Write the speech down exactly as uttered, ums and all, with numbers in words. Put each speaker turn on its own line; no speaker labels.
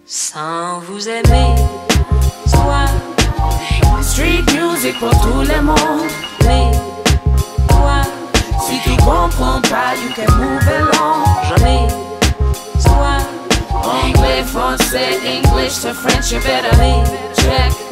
sans vous aimer. Soit
street music pour tout le monde.
mais toi,
Si tu comprends pas, you can move along.
jamais. Soit
Anglais, français, English to French, you better
mais
check.